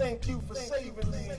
Thank you for saving me.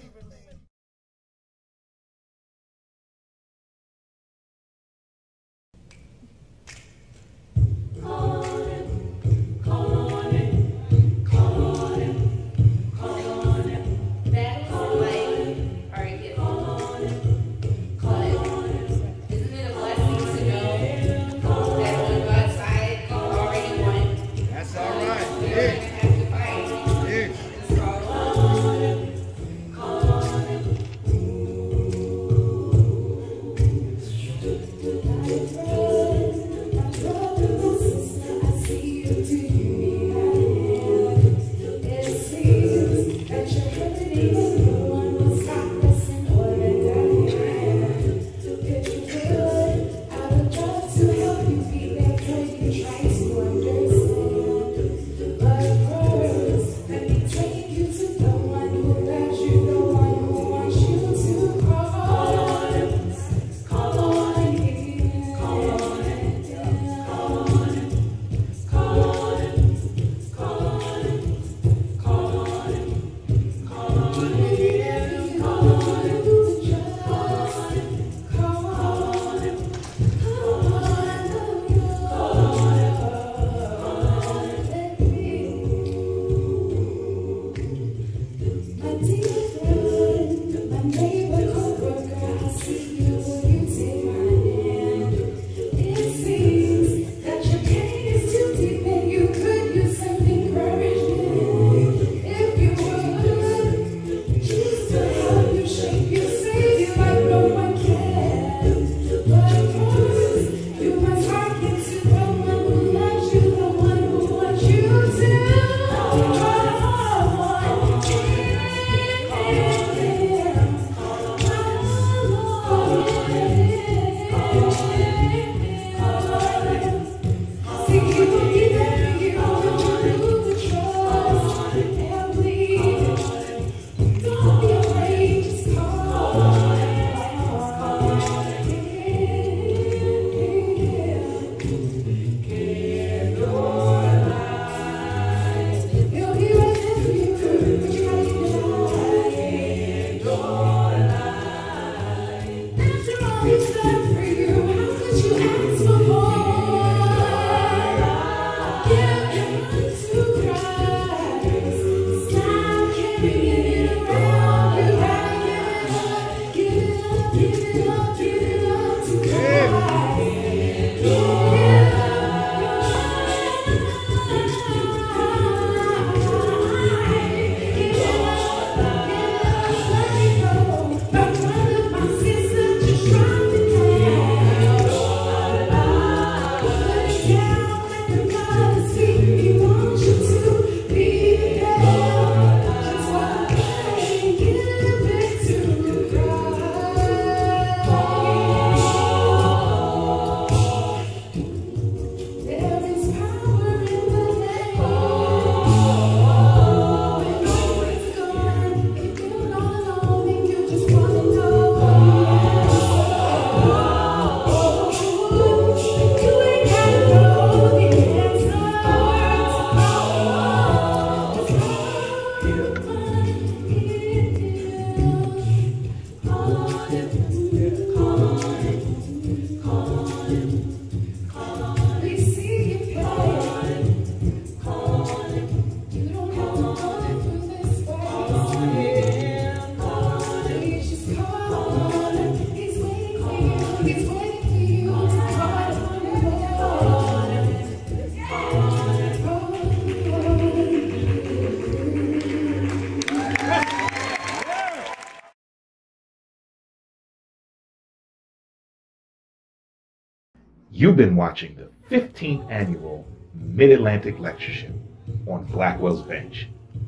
You've been watching the 15th annual Mid-Atlantic Lectureship on Blackwell's Bench.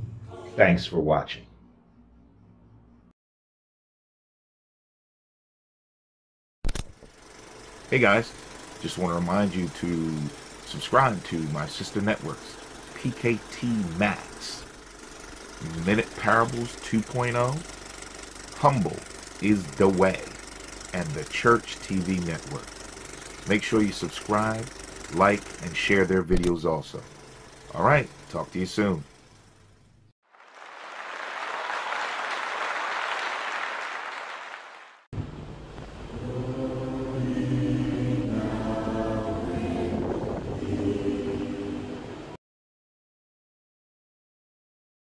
Thanks for watching. Hey guys, just want to remind you to subscribe to my sister networks, PKT Max, Minute Parables 2.0, Humbleisdaway, and the Church TV Network. Make sure you subscribe, like, and share their videos also. All right, talk to you soon.